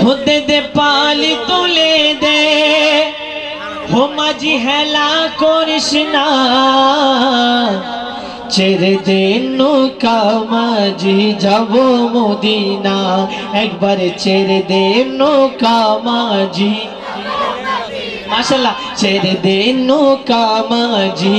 होते दे पाली तुले दे हो माझी हेला कृष्णा ছেড়ে দে নৌকা মাঝি যাব মদিনা একবার ছেড়ে দে নৌকা মাঝি মাশাআল্লাহ ছেড়ে দে নৌকা মাঝি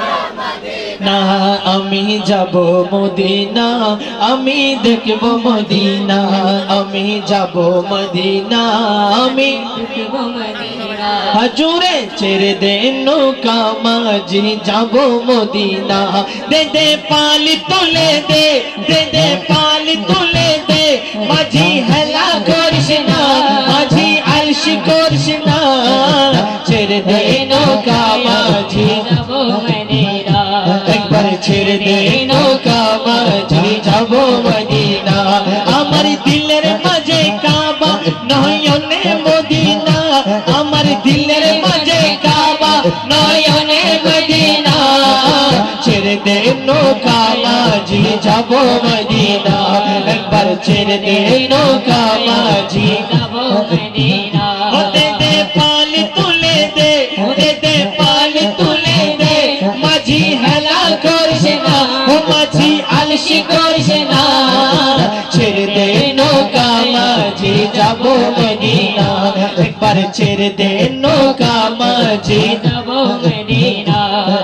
না আমি যাব মদিনা আমি দেখব মদিনা আমি যাব মদিনা আমি দেখব মদিনা হুজুরে ছেড়ে দে নৌকা মাঝি যাব মদিনা দে দে পালি তুলে দে দে দে পালি তুলে দে মাঝি হেলা করিস না মাঝি আলসি করিস না ছেড়ে দে নৌকা মাঝি যাব মদিনা একবার ছেড়ে দে নৌকা মাঝি যাব মদিনা আমার দিলের মাঝে কাবা নয়নে মদিনা আমার দিলের মাঝে কাবা নয়নে মদিনা ছেড়ে দে নৌকা মাঝি যাব মদিনা একবার ছেড়ে দে নৌকা মাঝি যাব মদিনা হতে দে পালি তুলে দে দে দে পালি তুলে দে মাঝি হেলা করিস না ও মাঝি আলসি করিস না ছেড়ে দে নৌকা মাঝি যাব মদিনা একবার ছেড়ে দে নৌকা মাঝি যাব মদিনা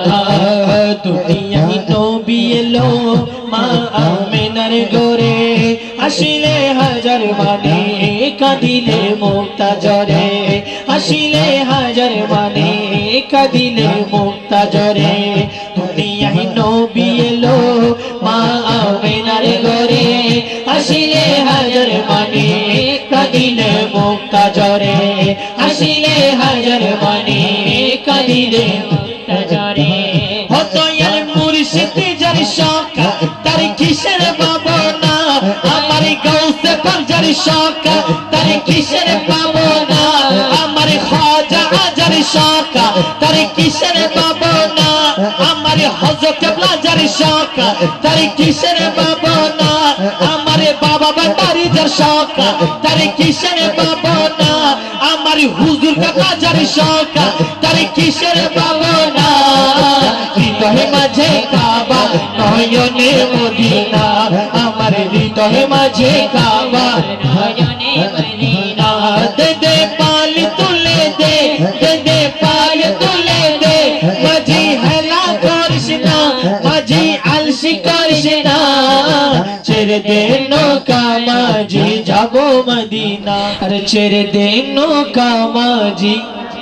দুনিয়ায় নবী এলো মা আমিনার ঘরে হাসিলে হাজার মানে কাঁদিলে মুক্তা জরে হাসিলে হাজার মানে কাঁদিলে মুক্তা জরে দুনিয়ায় নবী এলো মা আমিনার ঘরে হাসিলে হাজার মানে কাঁদিলে মুক্তা জরে হাসিলে হাজার মানে কাঁদিলে মুক্তা জরে হতো ইয়ার মুর্শিদ যার শখ তার কিসের ভাবনা আমার গাউসে পাঞ্জার শখ তার কিসের ভাবনা আমার খাজা যার শখ তার কিসের ভাবনা আমার হযরত কেবলা যার শখ তার কিসের ভাবনা আমার বাবা বাড়ি যার শখ তার কিসের ভাবনা আমার হুজুর কেবলা যার শখ তার কিসের ভাবনা হৃদয় মাঝে কাবা নয়নে মদিনা আমার হৃদয় মাঝে কাবা নয়নে মদিনা দে দে পালি তুলে দে দে দে পালি তুলে দে মাঝি হেলা করিস না মাঝি আলসি করিস না ছেড়ে দে নৌকা মাঝি যাব মদিনা আরে ছেড়ে দে নৌকা মাঝি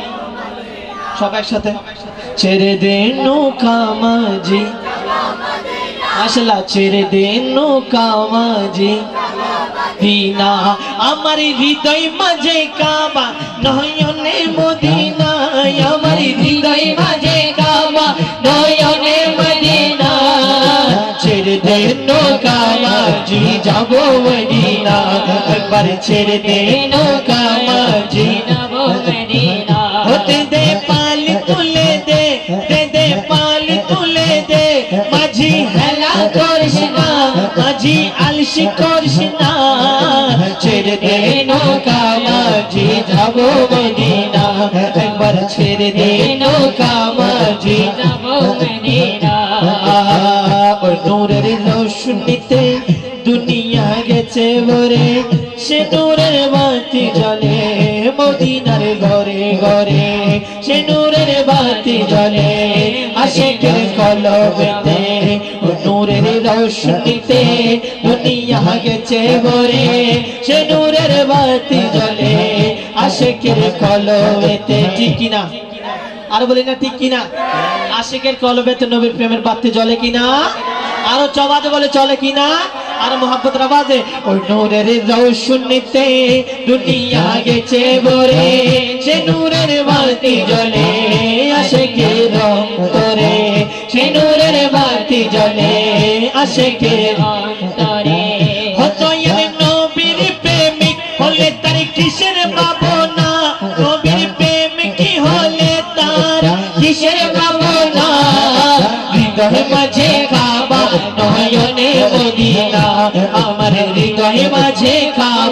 সব একসাথে ছেড়ে দে নৌকা মাঝি মাশাআল্লাহ ছেড়ে দে নৌকা মাঝি দিনা আমার হৃদয় মাঝে কাবা নয়নে মদিনা আমার হৃদয় মাঝে কাবা নয়নে মদিনা ছেড়ে দে নৌকা মাঝি যাব মদিনা একবার ছেড়ে দে নৌকা মাঝি যাব মদিনা হতে দে পালি তুলে দে দে দে পালি তুলে দে মাঝি হেলা করিস না মাঝি আলসি করিস না ছেড়ে দে নৌকা মাঝি যাব মদিনা একবার ছেড়ে দে নৌকা মাঝি যাব মদিনা ওই নূরের রোশনীতে দুনিয়া গেছে ভরে সে নূরের বাতি জ্বলে মদিনার ঘরে ঘরে সে নূরের বাতি জ্বলে আশিকের কলবেতে ও নূরের রোশনীতে দুনিয়া গেছে ভরে সে নূরের বাতি জ্বলে আশিকের কলবেতে ঠিক কিনা আর বলি না ঠিক কিনা আশিকের কলবেতে নবীর প্রেমের বাতি জ্বলে কিনা আরো চবাতে বলে চলে কিনা আর মোহাম্মত রাবাজে ওই নূরের রোশনীতে দুনিয়া গেছে ভরে সে নূরের বাতি জ্বলে আশিকের অন্তরে সে নূরের বাতি জ্বলে আশিকের অন্তরে হতো ইয়ার নবীর প্রেমিক হলে তার কিসের ভাবনা নবীর প্রেমিক কি হলে তার কিসের ভাবনা হৃদয় মাঝে কাবা নয়নে মদিনা আমার হৃদয় মাঝে কাবা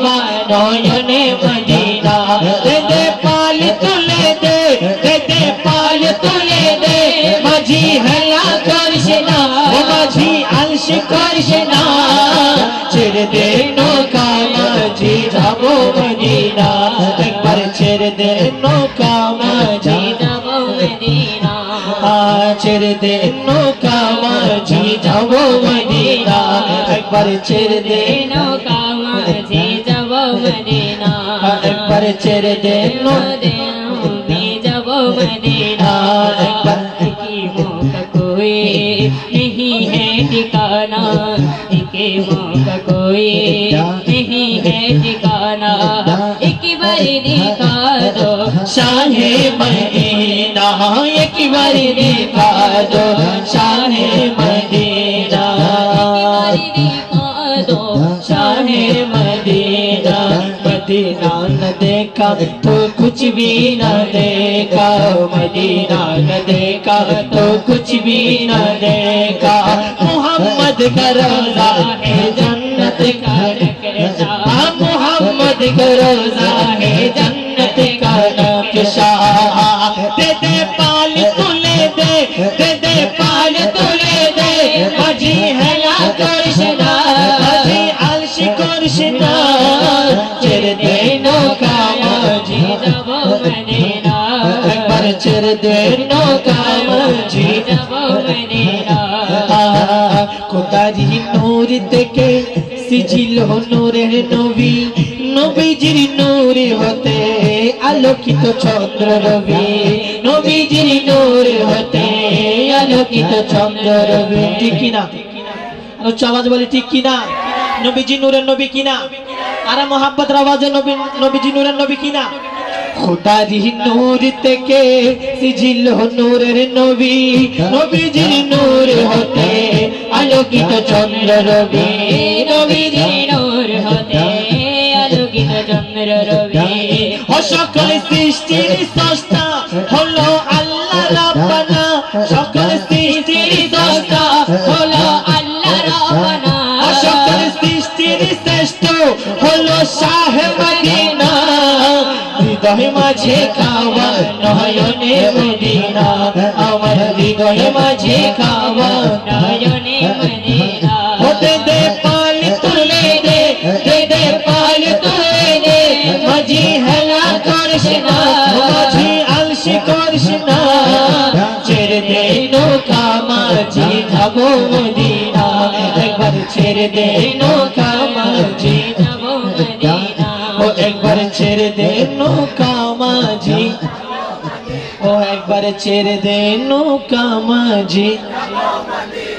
নয়নে মদিনা দে দে পাল তুলে দে দে পাল তুলে দে মাঝি হেলা করিস না মাঝি আলস করিস না ছেড়ে দে নৌকা মাঝি যাব মদিনা একবার ছেড়ে দে নৌকা মাঝি যাব মদিনা ছেড়ে দে নৌকা মাঝি যাব মদিনা একবার ছেড়ে দে নৌকা মাঝি যাব মদিনা একবার ছেড়ে দে নৌকা যাব মদিনা একবার की मौका कोई नहीं है ठिकाना के मौका कोई नहीं है ठिकाना एक बार दिखा दो शाहे मदीना एक बार दिखा दो शाहे मदीना शाहे मदीना मदीना न देखा तो कुछ भी न देखा मदीना न देखा तो कुछ भी न देखा मोहम्मद का रोज़ा है जन्नत का नक्शा मोहम्मद का रोज़ा है जन्नत का नक्शा दे दे पाल तुले दे पाल तुले दे मजी हेला करशना मजी अलश करशना ছেড়ে দে নৌকা মাঝি যাব মদিনা একবার ছেড়ে দে নৌকা মাঝি যাব মদিনা খোদারি নূর থেকে সিজিল নূরের নবী নবীজির নূর হতে আলোকিত চন্দ্র রবি নবীজির নূর হতে আলোকিত চন্দ্র রবি ঠিক কিনা আর আওয়াজ বলে ঠিক কিনা নবীজি নূরের নবী কিনা আর মোহাম্মদ আওয়াজে নবী নবীজি নূরের নবী কিনা খোদারি নূর থেকে সিজিল নূরের নবী নবীজির নূর হতে আলোকিত চন্দ্র রবি নবীজির নূর হতে আলোকিত চন্দ্র রবি ও সকল সৃষ্টির স্রষ্টা হলো আল্লাহ রাব্বানা সকল সৃষ্টির স্রষ্টা হলো আল্লাহ রাব্বানা ও সকল সৃষ্টির শ্রেষ্ঠ হলো শাহ মদিনা হৃদয় মাঝে খাওয়া নয়নে মদিনা আমার হৃদয় মাঝে খাওয়া নয়নে মদিনা হতে দে পাল তুলে দে দে পাল তুলে দে মাঝি হেলা করিস না মাঝি আলস করিস না ছেড়ে দে নৌকা মাঝি যাব মদিনা একবার ছেড়ে দে নৌকা মাঝি যাব মদিনা ও একবার ছেড়ে দে নৌকা মাঝি ও একবার ছেড়ে দে নৌকা মাঝি